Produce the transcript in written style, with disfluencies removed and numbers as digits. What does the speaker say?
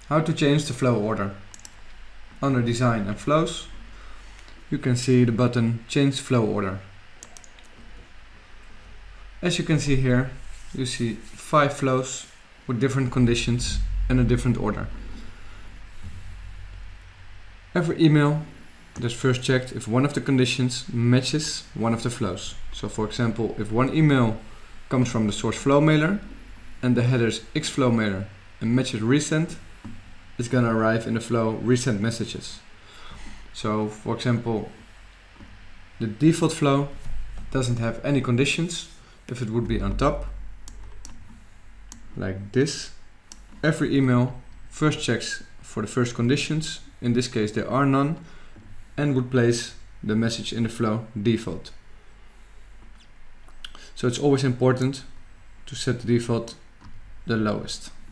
How to change the flow order. Under Design and Flows, you can see the button Change Flow Order. As you can see here, you see 5 flows with different conditions and a different order. Every email is first checked if one of the conditions matches one of the flows. So for example, if one email comes from the source flow mailer and the header is xflow mailer and matches resend, it's gonna arrive in the flow resend messages. So for example, the default flow doesn't have any conditions. If it would be on top, like this, every email first checks for the first conditions, in this case there are none, and would place the message in the flow default. So it's always important to set the default the lowest.